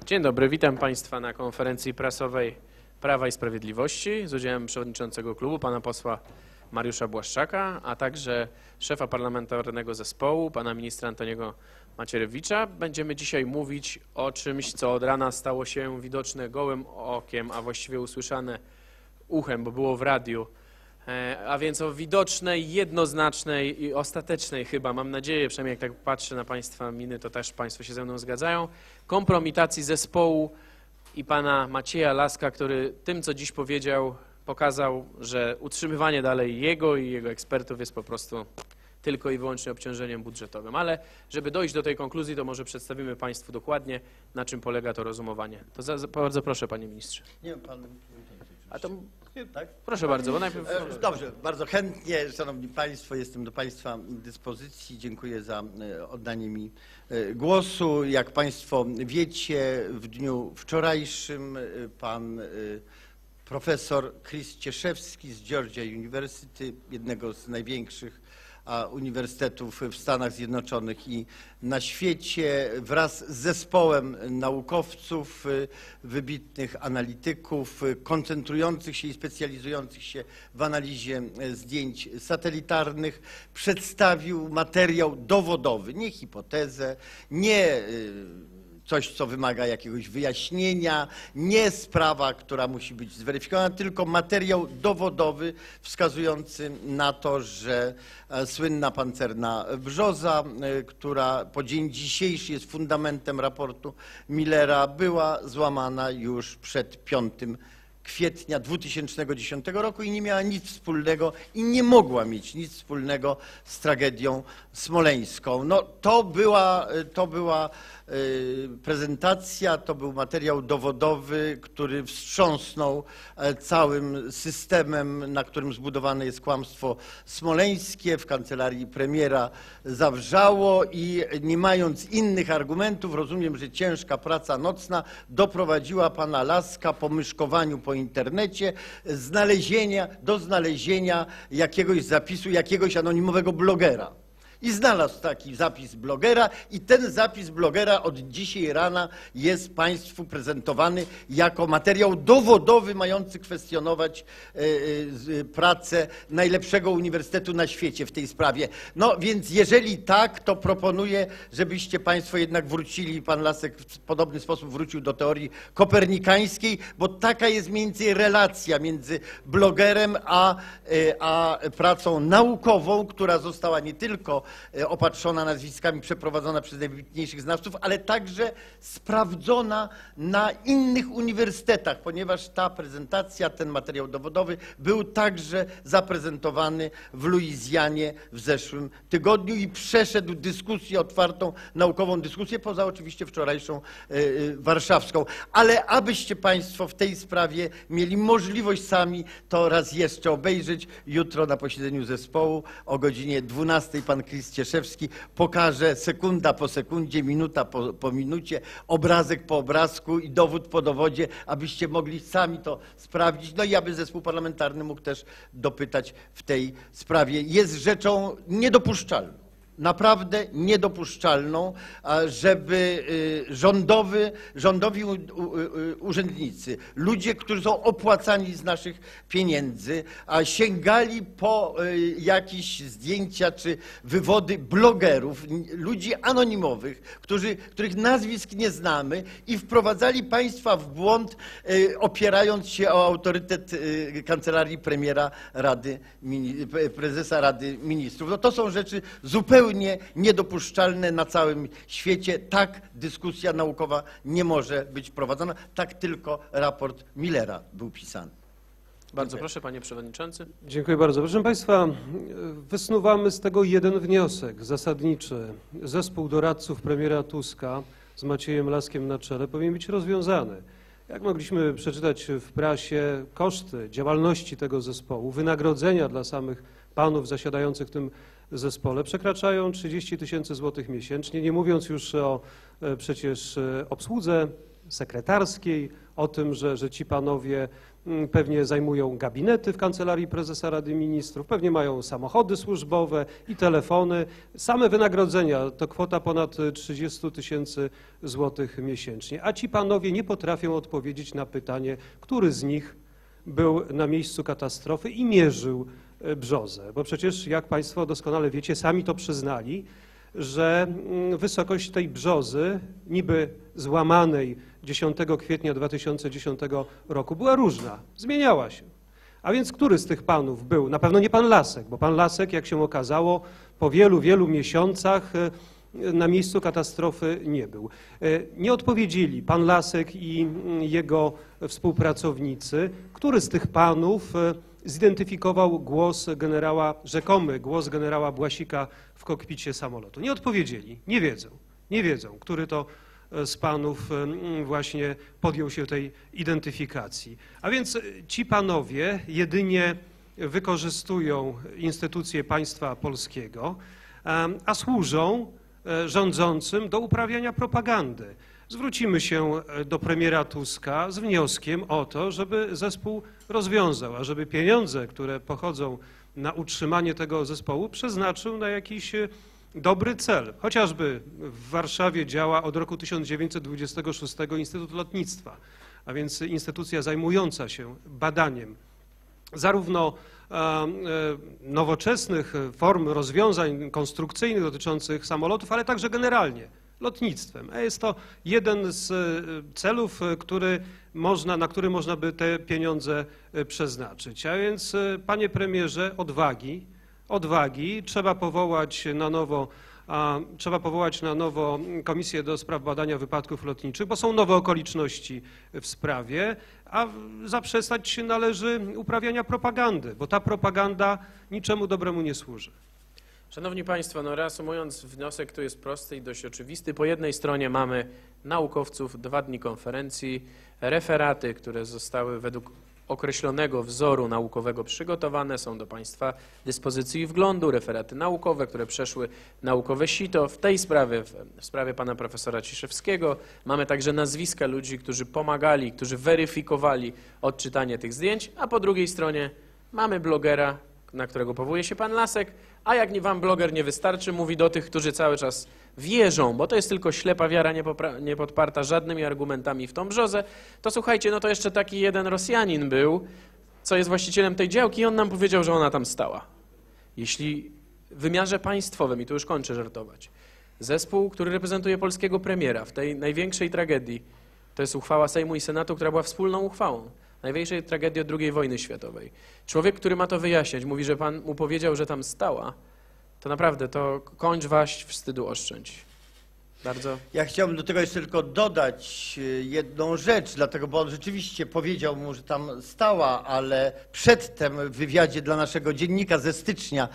Dzień dobry, witam Państwa na konferencji prasowej Prawa i Sprawiedliwości z udziałem przewodniczącego klubu, pana posła Mariusza Błaszczaka, a także szefa parlamentarnego zespołu, pana ministra Antoniego Macierewicza. Będziemy dzisiaj mówić o czymś, co od rana stało się widoczne gołym okiem, a właściwie usłyszane uchem, bo było w radiu, a więc o widocznej, jednoznacznej i ostatecznej chyba, mam nadzieję, przynajmniej jak tak patrzę na Państwa miny, to też Państwo się ze mną zgadzają, kompromitacji zespołu i pana Macieja Laska, który tym, co dziś powiedział, pokazał, że utrzymywanie dalej jego i jego ekspertów jest po prostu tylko i wyłącznie obciążeniem budżetowym. Ale żeby dojść do tej konkluzji, to może przedstawimy Państwu dokładnie, na czym polega to rozumowanie. To bardzo proszę, panie ministrze. Nie, pan... A to tak? Proszę bardzo, bo najpierw... Dobrze, bardzo chętnie, szanowni państwo, jestem do państwa dyspozycji. Dziękuję za oddanie mi głosu. Jak państwo wiecie, w dniu wczorajszym pan profesor Chris Cieszewski z Georgia University, jednego z największych uniwersytetów w Stanach Zjednoczonych i na świecie, wraz z zespołem naukowców, wybitnych analityków, koncentrujących się i specjalizujących się w analizie zdjęć satelitarnych, przedstawił materiał dowodowy, nie hipotezę, nie coś, co wymaga jakiegoś wyjaśnienia, nie sprawa, która musi być zweryfikowana, tylko materiał dowodowy wskazujący na to, że słynna pancerna brzoza, która po dzień dzisiejszy jest fundamentem raportu Millera, była złamana już przed 5 kwietnia 2010 roku i nie miała nic wspólnego i nie mogła mieć nic wspólnego z tragedią smoleńską. No, to była prezentacja, to był materiał dowodowy, który wstrząsnął całym systemem, na którym zbudowane jest kłamstwo smoleńskie. W kancelarii premiera zawrzało i nie mając innych argumentów, rozumiem, że ciężka praca nocna doprowadziła pana Laska po myszkowaniu po internecie do znalezienia jakiegoś zapisu, jakiegoś anonimowego blogera. I znalazł taki zapis blogera i ten zapis blogera od dzisiaj rana jest państwu prezentowany jako materiał dowodowy mający kwestionować pracę najlepszego uniwersytetu na świecie w tej sprawie. No więc jeżeli tak, to proponuję, żebyście państwo jednak wrócili, pan Lasek w podobny sposób wrócił do teorii kopernikańskiej, bo taka jest mniej więcej relacja między blogerem a pracą naukową, która została nie tylko opatrzona nazwiskami, przeprowadzona przez najwybitniejszych znawców, ale także sprawdzona na innych uniwersytetach, ponieważ ta prezentacja, ten materiał dowodowy był także zaprezentowany w Luizjanie w zeszłym tygodniu i przeszedł dyskusję otwartą, naukową dyskusję, poza oczywiście wczorajszą warszawską. Ale abyście państwo w tej sprawie mieli możliwość sami to raz jeszcze obejrzeć, jutro na posiedzeniu zespołu o godzinie 12 pan Chris Cieszewski pokaże sekunda po sekundzie, minuta po minucie, obrazek po obrazku i dowód po dowodzie, abyście mogli sami to sprawdzić, no i aby zespół parlamentarny mógł też dopytać w tej sprawie. Jest rzeczą niedopuszczalną, naprawdę niedopuszczalną, żeby rządowi urzędnicy, ludzie, którzy są opłacani z naszych pieniędzy, sięgali po jakieś zdjęcia czy wywody blogerów, ludzi anonimowych, których nazwisk nie znamy i wprowadzali państwa w błąd, opierając się o autorytet kancelarii premiera prezesa Rady Ministrów. No to są rzeczy zupełnie niedopuszczalne na całym świecie. Tak dyskusja naukowa nie może być prowadzona. Tak tylko raport Millera był pisany. Bardzo proszę, panie przewodniczący. Dziękuję bardzo. Proszę państwa, wysnuwamy z tego jeden wniosek zasadniczy. Zespół doradców premiera Tuska z Maciejem Laskiem na czele powinien być rozwiązany. Jak mogliśmy przeczytać w prasie, koszty działalności tego zespołu, wynagrodzenia dla samych panów zasiadających w tym zespole przekraczają 30 000 złotych miesięcznie, nie mówiąc już o przecież obsłudze sekretarskiej, o tym, że ci panowie pewnie zajmują gabinety w Kancelarii Prezesa Rady Ministrów, pewnie mają samochody służbowe i telefony. Same wynagrodzenia to kwota ponad 30 000 złotych miesięcznie, a ci panowie nie potrafią odpowiedzieć na pytanie, który z nich był na miejscu katastrofy i mierzył brzozę, bo przecież, jak państwo doskonale wiecie, sami to przyznali, że wysokość tej brzozy, niby złamanej 10 kwietnia 2010 roku, była różna, zmieniała się. A więc który z tych panów był? Na pewno nie pan Lasek, bo pan Lasek, jak się okazało, po wielu, wielu miesiącach na miejscu katastrofy nie był. Nie odpowiedzieli pan Lasek i jego współpracownicy, który z tych panów zidentyfikował rzekomy głos generała Błasika w kokpicie samolotu. Nie odpowiedzieli, nie wiedzą, który to z panów właśnie podjął się tej identyfikacji. A więc ci panowie jedynie wykorzystują instytucje państwa polskiego, a służą rządzącym do uprawiania propagandy. Zwrócimy się do premiera Tuska z wnioskiem o to, żeby zespół rozwiązał, a żeby pieniądze, które pochodzą na utrzymanie tego zespołu, przeznaczył na jakiś dobry cel. Chociażby w Warszawie działa od roku 1926 Instytut Lotnictwa, a więc instytucja zajmująca się badaniem zarówno nowoczesnych form rozwiązań konstrukcyjnych dotyczących samolotów, ale także generalnie lotnictwem. A jest to jeden z celów, na który można by te pieniądze przeznaczyć. A więc, panie premierze, odwagi. Trzeba powołać na nowo Komisję do spraw badania wypadków lotniczych, bo są nowe okoliczności w sprawie, a zaprzestać się należy uprawiania propagandy, bo ta propaganda niczemu dobremu nie służy. Szanowni Państwo, no reasumując, wniosek tu jest prosty i dość oczywisty. Po jednej stronie mamy naukowców, 2 dni konferencji, referaty, które zostały według określonego wzoru naukowego przygotowane, są do Państwa dyspozycji i wglądu, referaty naukowe, które przeszły naukowe sito. W tej sprawie, w sprawie pana profesora Ciszewskiego, mamy także nazwiska ludzi, którzy pomagali, którzy weryfikowali odczytanie tych zdjęć, a po drugiej stronie mamy blogera, na którego powołuje się pan Lasek, a jak wam bloger nie wystarczy, mówi do tych, którzy cały czas wierzą, bo to jest tylko ślepa wiara, nie podparta żadnymi argumentami w tą brzozę, to słuchajcie, no to jeszcze taki jeden Rosjanin był, co jest właścicielem tej działki i on nam powiedział, że ona tam stała. Jeśli w wymiarze państwowym, i tu już kończę żartować, zespół, który reprezentuje polskiego premiera w tej największej tragedii, to jest uchwała Sejmu i Senatu, która była wspólną uchwałą, największej tragedii od II wojny światowej. Człowiek, który ma to wyjaśniać, mówi, że pan mu powiedział, że tam stała, to naprawdę, to kończ waść, wstydu oszczędź. Bardzo. Ja chciałbym do tego jeszcze tylko dodać jedną rzecz, dlatego, bo on rzeczywiście powiedział mu, że tam stała, ale przedtem w wywiadzie dla naszego dziennika ze stycznia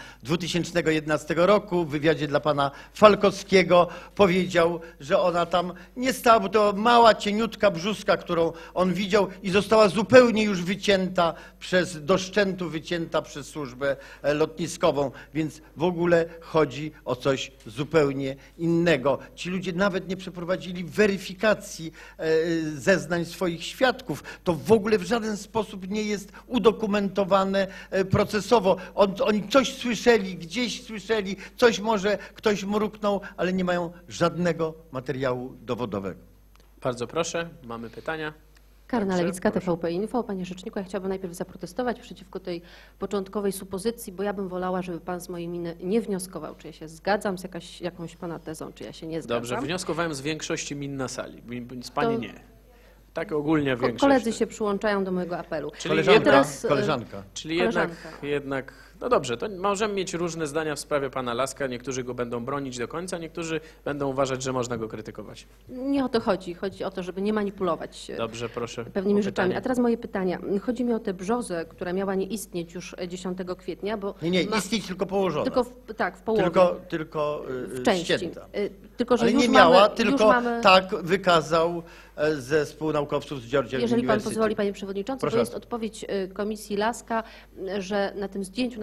2011 roku, w wywiadzie dla pana Falkowskiego powiedział, że ona tam nie stała, bo to mała, cieniutka brzuska, którą on widział i została zupełnie już wycięta do szczętu wycięta przez służbę lotniskową, więc w ogóle chodzi o coś zupełnie innego. Ci ludzie nawet nie przeprowadzili weryfikacji zeznań swoich świadków. To w ogóle w żaden sposób nie jest udokumentowane procesowo. Oni coś słyszeli, gdzieś słyszeli, coś może ktoś mruknął, ale nie mają żadnego materiału dowodowego. Bardzo proszę, mamy pytania. Karna Lewicka, TVP Info. Panie Rzeczniku, ja chciałabym najpierw zaprotestować przeciwko tej początkowej supozycji, bo ja bym wolała, żeby pan z mojej miny nie wnioskował, czy ja się zgadzam z jakąś pana tezą, czy ja się nie zgadzam. Dobrze, wnioskowałem z większości min na sali, z pani nie. Tak ogólnie większość. Koledzy się przyłączają do mojego apelu. Czyli koleżanka. Czyli jednak, no dobrze, to możemy mieć różne zdania w sprawie pana Laska. Niektórzy go będą bronić do końca, niektórzy będą uważać, że można go krytykować. Nie o to chodzi. Chodzi o to, żeby nie manipulować Dobrze, proszę, pewnymi rzeczami. A teraz moje pytania. Chodzi mi o tę brzozę, która miała nie istnieć już 10 kwietnia, bo... Nie istnieć, tylko położona. Tak, w połowie. Tylko w części. ścięta. Tylko, że ale już nie miała, mamy, tylko już mamy... tak wykazał zespół naukowców z Georgia Jeżeli pan University. pozwoli, panie przewodniczący, Proszę. to jest odpowiedź Komisji Laska, że na tym zdjęciu na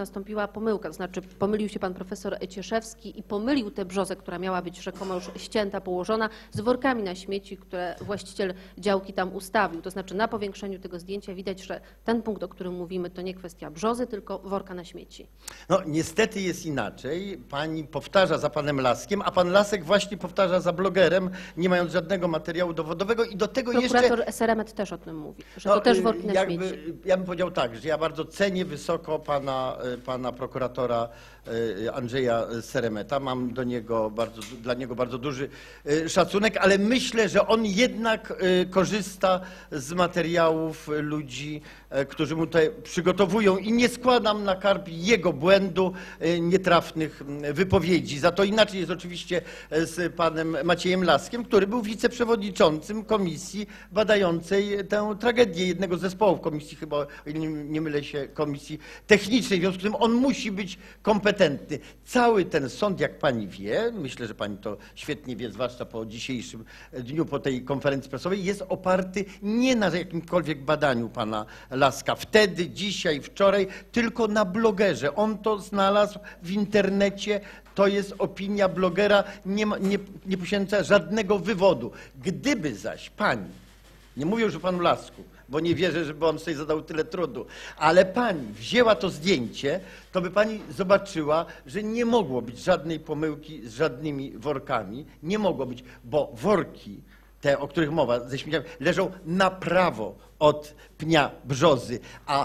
nastąpiła pomyłka, to znaczy pomylił się pan profesor Cieszewski i pomylił tę brzozę, która miała być rzekomo już ścięta, położona, z workami na śmieci, które właściciel działki tam ustawił. To znaczy na powiększeniu tego zdjęcia widać, że ten punkt, o którym mówimy, to nie kwestia brzozy, tylko worka na śmieci. No niestety jest inaczej. Pani powtarza za panem Laskiem, a pan Lasek właśnie powtarza za blogerem, nie mając żadnego materiału dowodowego i do tego Prokurator jeszcze... SRM też o tym mówi, że to też worki na śmieci. Ja bym powiedział tak, że ja bardzo cenię wysoko pana prokuratora Andrzeja Seremeta. Mam dla niego bardzo duży szacunek, ale myślę, że on jednak korzysta z materiałów ludzi, którzy mu tutaj przygotowują i nie składam na karb jego błędu nietrafnych wypowiedzi. Za to inaczej jest oczywiście z panem Maciejem Laskiem, który był wiceprzewodniczącym komisji badającej tę tragedię, jednego z zespołów komisji, chyba o ile nie mylę się, komisji technicznej. W związku z tym on musi być kompetentny. Cały ten sąd, jak pani wie, myślę, że pani to świetnie wie, zwłaszcza po dzisiejszym dniu, po tej konferencji prasowej, jest oparty nie na jakimkolwiek badaniu pana Laska. Wtedy, dzisiaj, wczoraj, tylko na blogerze. On to znalazł w internecie. To jest opinia blogera, nie posiadająca żadnego wywodu. Gdyby zaś pani, nie mówię już o panu Lasku, bo nie wierzę, żeby on sobie zadał tyle trudu, ale pani wzięła to zdjęcie, to by pani zobaczyła, że nie mogło być żadnej pomyłki z żadnymi workami. Nie mogło być, bo worki, te, o których mowa, ze śmieciami, leżą na prawo od pnia brzozy, a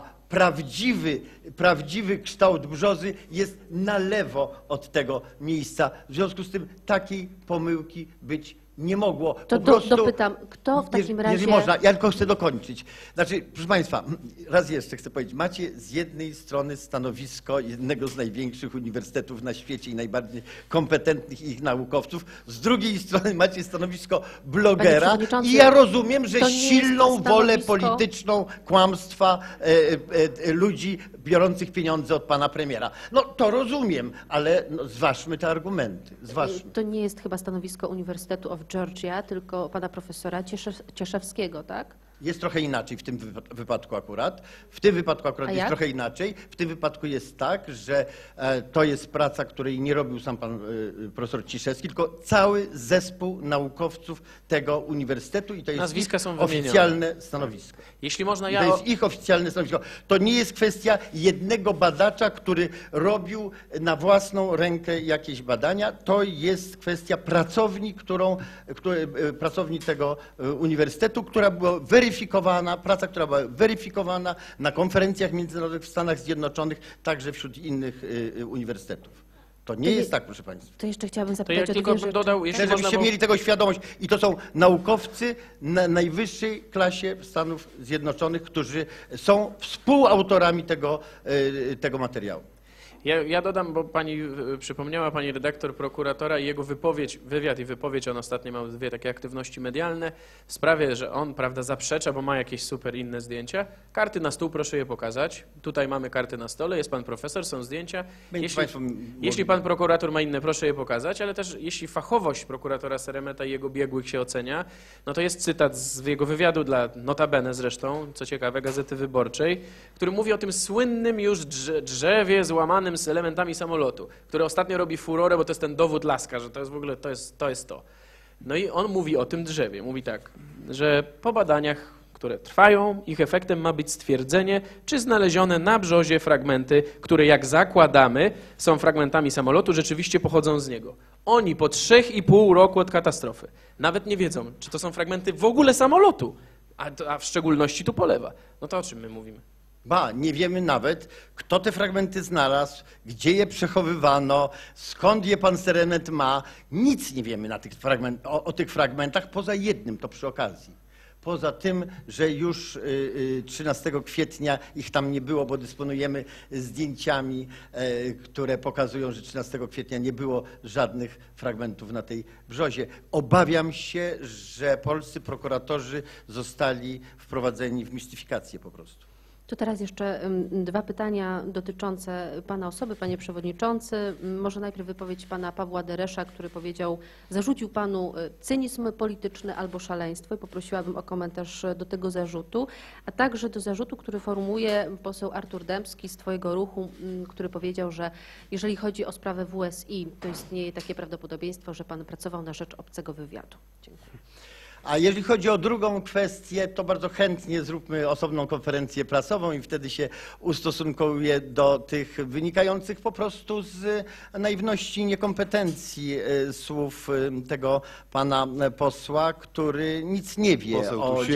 prawdziwy kształt brzozy jest na lewo od tego miejsca. W związku z tym takiej pomyłki być nie mogło. To dopytam, kto w takim razie... Jeżeli można, ja tylko chcę dokończyć. Znaczy, proszę państwa, raz jeszcze chcę powiedzieć, macie z jednej strony stanowisko jednego z największych uniwersytetów na świecie i najbardziej kompetentnych ich naukowców, z drugiej strony macie stanowisko blogera i ja rozumiem, że silną wolę polityczną kłamstwa ludzi biorących pieniądze od pana premiera. No to rozumiem, ale no, zważmy te argumenty. Zważmy. To nie jest chyba stanowisko Uniwersytetu of Georgia, tylko pana profesora Cieszewskiego, tak? Jest trochę inaczej w tym wypadku akurat. W tym wypadku akurat jest trochę inaczej. W tym wypadku jest tak, że to jest praca, której nie robił sam pan profesor Ciszewski, tylko cały zespół naukowców tego uniwersytetu i to jest Nazwiska są wymienione. oficjalne stanowisko. Jeśli można, To jest ich oficjalne stanowisko. To nie jest kwestia jednego badacza, który robił na własną rękę jakieś badania. To jest kwestia pracowni, pracowni tego uniwersytetu, która była praca, która była weryfikowana na konferencjach międzynarodowych w Stanach Zjednoczonych, także wśród innych uniwersytetów. To nie jest tak, proszę państwa. To jeszcze chciałabym To zapytać ja o tylko dwie bym rzeczy. dodał, jeśli Chcę, można, żebyście mieli tego świadomość. I to są naukowcy na najwyższej klasie Stanów Zjednoczonych, którzy są współautorami tego materiału. Ja dodam, bo pani przypomniała, pani redaktor prokuratora i jego wywiad i wypowiedź, on ostatnio miał dwie takie aktywności medialne w sprawie, że on, prawda, zaprzecza, bo ma jakieś super inne zdjęcia. Karty na stół, proszę je pokazać. Tutaj mamy karty na stole, jest pan profesor, są zdjęcia. Jeśli pan prokurator ma inne, proszę je pokazać, ale też jeśli fachowość prokuratora Seremeta i jego biegłych się ocenia, no to jest cytat z jego wywiadu dla notabene zresztą, co ciekawe, Gazety Wyborczej, który mówi o tym słynnym już drzewie złamanym z elementami samolotu, który ostatnio robi furorę, bo to jest ten dowód Laska, że to jest w ogóle to jest to. No i on mówi o tym drzewie. Mówi tak, że po badaniach, które trwają, ich efektem ma być stwierdzenie, czy znalezione na brzozie fragmenty, które jak zakładamy są fragmentami samolotu, rzeczywiście pochodzą z niego. Oni po 3,5 roku od katastrofy nawet nie wiedzą, czy to są fragmenty w ogóle samolotu, a w szczególności tu polewa. No to o czym my mówimy? Nie wiemy nawet, kto te fragmenty znalazł, gdzie je przechowywano, skąd je pan Seremet ma. Nic nie wiemy o tych fragmentach, poza jednym, to przy okazji. Poza tym, że już 13 kwietnia ich tam nie było, bo dysponujemy zdjęciami, które pokazują, że 13 kwietnia nie było żadnych fragmentów na tej brzozie. Obawiam się, że polscy prokuratorzy zostali wprowadzeni w mistyfikację po prostu. To teraz jeszcze dwa pytania dotyczące pana osoby, panie przewodniczący. Może najpierw wypowiedź pana Pawła Deresza, który powiedział, zarzucił panu cynizm polityczny albo szaleństwo i poprosiłabym o komentarz do tego zarzutu, a także do zarzutu, który formułuje poseł Artur Dębski z twojego ruchu, który powiedział, że jeżeli chodzi o sprawę WSI, to istnieje takie prawdopodobieństwo, że pan pracował na rzecz obcego wywiadu. Dziękuję. A jeżeli chodzi o drugą kwestię, to bardzo chętnie zróbmy osobną konferencję prasową i wtedy się ustosunkuję do tych wynikających po prostu z naiwności i niekompetencji słów tego pana posła, który nic nie wie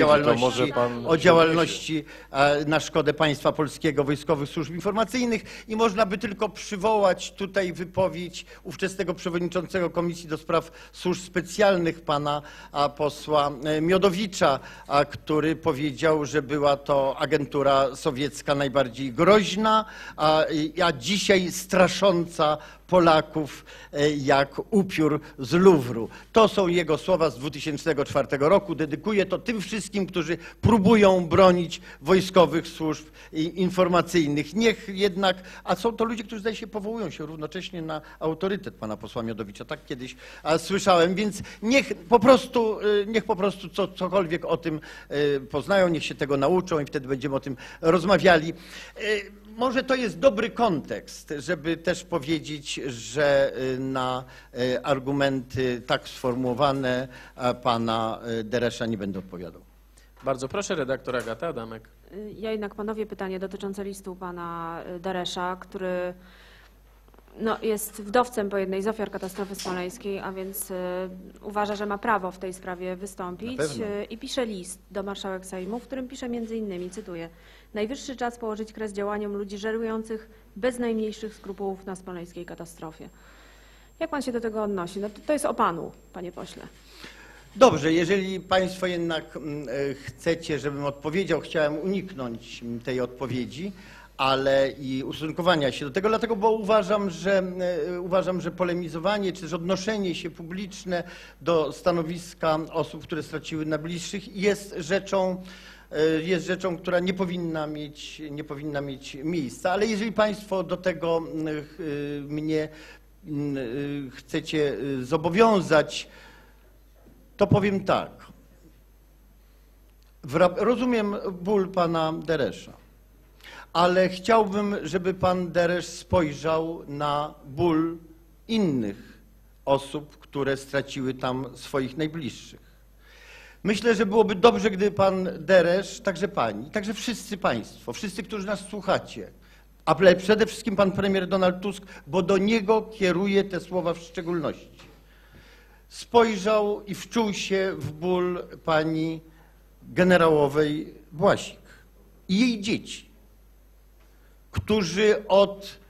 o działalności na szkodę państwa polskiego, wojskowych służb informacyjnych i można by tylko przywołać tutaj wypowiedź ówczesnego przewodniczącego Komisji do Spraw Służb Specjalnych pana posła Miodowicza, który powiedział, że była to agentura sowiecka najbardziej groźna, a dzisiaj strasząca Polaków jak upiór z Luwru. To są jego słowa z 2004 roku. Dedykuję to tym wszystkim, którzy próbują bronić wojskowych służb informacyjnych. Niech jednak, a są to ludzie, którzy zdaje się powołują się równocześnie na autorytet pana posła Miodowicza. Tak kiedyś słyszałem, więc niech po prostu cokolwiek o tym poznają, niech się tego nauczą i wtedy będziemy o tym rozmawiali. Może to jest dobry kontekst, żeby też powiedzieć, że na argumenty tak sformułowane pana Deresza nie będę odpowiadał. Bardzo proszę, redaktor Agata Adamek. Ja jednak panowie pytanie dotyczące listu pana Deresza, który jest wdowcem po jednej z ofiar katastrofy smoleńskiej, a więc uważa, że ma prawo w tej sprawie wystąpić i pisze list do marszałek Sejmu, w którym pisze między innymi, cytuję: najwyższy czas położyć kres działaniom ludzi żerujących bez najmniejszych skrupułów na smoleńskiej katastrofie. Jak pan się do tego odnosi? No to jest o panu, panie pośle. Dobrze, jeżeli państwo jednak chcecie, żebym odpowiedział, chciałem uniknąć tej odpowiedzi, ale i ustosunkowania się do tego, dlatego, bo uważam, że polemizowanie czy też odnoszenie się publiczne do stanowiska osób, które straciły najbliższych jest rzeczą, która nie powinna mieć miejsca. Ale jeżeli państwo do tego mnie chcecie zobowiązać, to powiem tak. Rozumiem ból pana Deresza, ale chciałbym, żeby pan Deresz spojrzał na ból innych osób, które straciły tam swoich najbliższych. Myślę, że byłoby dobrze, gdyby pan Deresz, także pani, także wszyscy państwo, wszyscy, którzy nas słuchacie, ale przede wszystkim pan premier Donald Tusk, bo do niego kieruję te słowa w szczególności, spojrzał i wczuł się w ból pani generałowej Błasik i jej dzieci, którzy od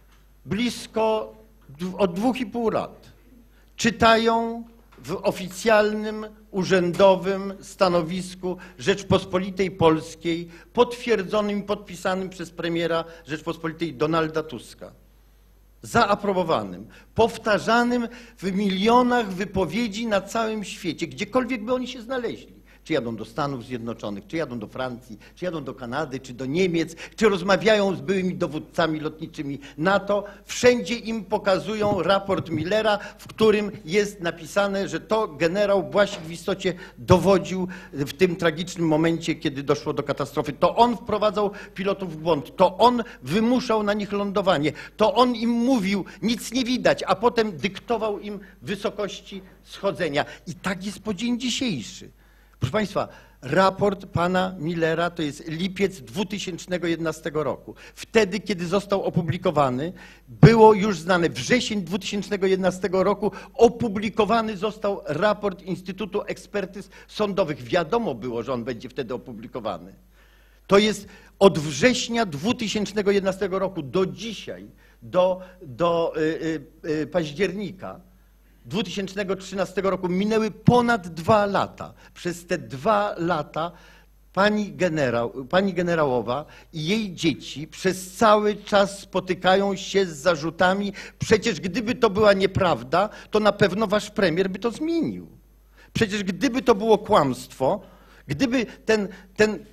2,5 lat czytają w oficjalnym, urzędowym stanowisku Rzeczpospolitej Polskiej, potwierdzonym i podpisanym przez premiera Rzeczpospolitej Donalda Tuska, zaaprobowanym, powtarzanym w milionach wypowiedzi na całym świecie, gdziekolwiek by oni się znaleźli. Czy jadą do Stanów Zjednoczonych, czy jadą do Francji, czy jadą do Kanady, czy do Niemiec, czy rozmawiają z byłymi dowódcami lotniczymi NATO, wszędzie im pokazują raport Millera, w którym jest napisane, że to generał Błasik w istocie dowodził w tym tragicznym momencie, kiedy doszło do katastrofy. To on wprowadzał pilotów w błąd, to on wymuszał na nich lądowanie, to on im mówił, nic nie widać, a potem dyktował im wysokości schodzenia. I tak jest po dzień dzisiejszy. Proszę państwa, raport pana Millera to jest lipiec 2011 roku. Wtedy, kiedy został opublikowany, było już znane, wrzesień 2011 roku opublikowany został raport Instytutu Ekspertyz Sądowych. Wiadomo było, że on będzie wtedy opublikowany. To jest od września 2011 roku do dzisiaj, do października 2013 roku minęły ponad 2 lata. Przez te 2 lata pani generałowa i jej dzieci przez cały czas spotykają się z zarzutami. Przecież gdyby to była nieprawda, to na pewno wasz premier by to zmienił. Przecież gdyby to było kłamstwo, gdyby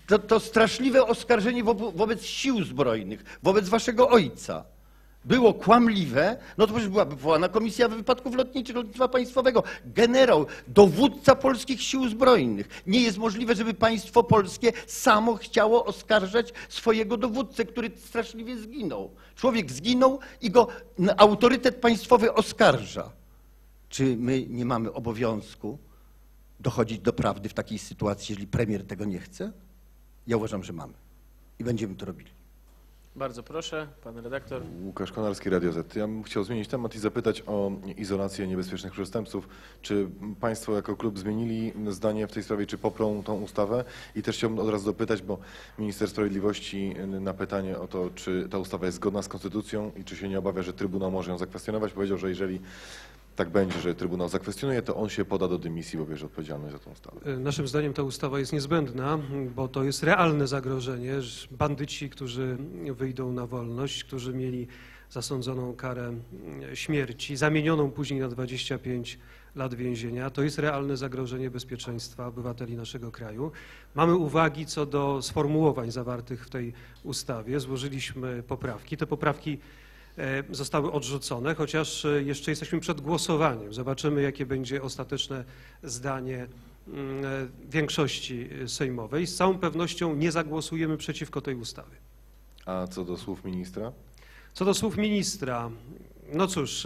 to straszliwe oskarżenie wobec sił zbrojnych, wobec waszego ojca było kłamliwe, no to przecież byłaby powołana Komisja Wypadków Lotniczych Lotnictwa Państwowego. Generał, dowódca polskich sił zbrojnych. Nie jest możliwe, żeby państwo polskie samo chciało oskarżać swojego dowódcę, który straszliwie zginął. Człowiek zginął i go autorytet państwowy oskarża. Czy my nie mamy obowiązku dochodzić do prawdy w takiej sytuacji, jeżeli premier tego nie chce? Ja uważam, że mamy i będziemy to robili. Bardzo proszę, pan redaktor. Łukasz Konarski, Radio Z. Ja bym chciał zmienić temat i zapytać o izolację niebezpiecznych przestępców. Czy państwo jako klub zmienili zdanie w tej sprawie, czy poprą tą ustawę? I też chciałbym od razu dopytać, bo minister sprawiedliwości na pytanie o to, czy ta ustawa jest zgodna z konstytucją i czy się nie obawia, że Trybunał może ją zakwestionować, powiedział, że jeżeli tak będzie, że Trybunał zakwestionuje, to on się poda do dymisji, bo bierze odpowiedzialność za tą ustawę. Naszym zdaniem ta ustawa jest niezbędna, bo to jest realne zagrożenie, że bandyci, którzy wyjdą na wolność, którzy mieli zasądzoną karę śmierci, zamienioną później na 25 lat więzienia, to jest realne zagrożenie bezpieczeństwa obywateli naszego kraju. Mamy uwagi co do sformułowań zawartych w tej ustawie. Złożyliśmy poprawki. Te poprawki zostały odrzucone, chociaż jeszcze jesteśmy przed głosowaniem. Zobaczymy, jakie będzie ostateczne zdanie większości sejmowej. Z całą pewnością nie zagłosujemy przeciwko tej ustawie. A co do słów ministra? Co do słów ministra, no cóż,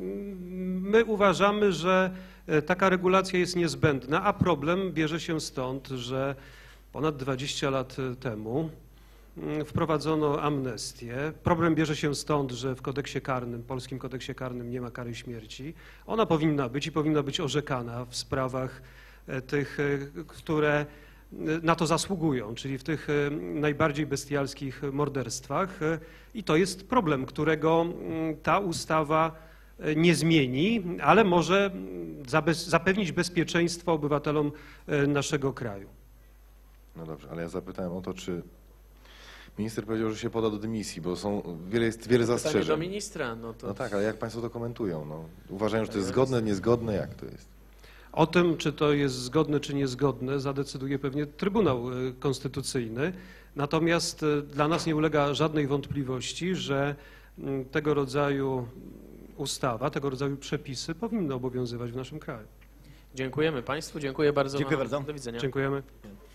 my uważamy, że taka regulacja jest niezbędna, a problem bierze się stąd, że ponad 20 lat temu wprowadzono amnestię. Problem bierze się stąd, że w kodeksie karnym, polskim kodeksie karnym nie ma kary śmierci. Ona powinna być i powinna być orzekana w sprawach tych, które na to zasługują, czyli w tych najbardziej bestialskich morderstwach. I to jest problem, którego ta ustawa nie zmieni, ale może zapewnić bezpieczeństwo obywatelom naszego kraju. No dobrze, ale ja zapytałem o to, czy minister powiedział, że się poda do dymisji, bo jest wiele zastrzeżeń. Pytanie do ministra. No tak, ale jak państwo to komentują? No, uważają, że to jest zgodne, niezgodne? Jak to jest? O tym, czy to jest zgodne, czy niezgodne, zadecyduje pewnie Trybunał Konstytucyjny. Natomiast dla nas nie ulega żadnej wątpliwości, że tego rodzaju ustawa, tego rodzaju przepisy powinny obowiązywać w naszym kraju. Dziękujemy państwu, dziękuję bardzo. Dziękuję bardzo. Do widzenia. Dziękujemy.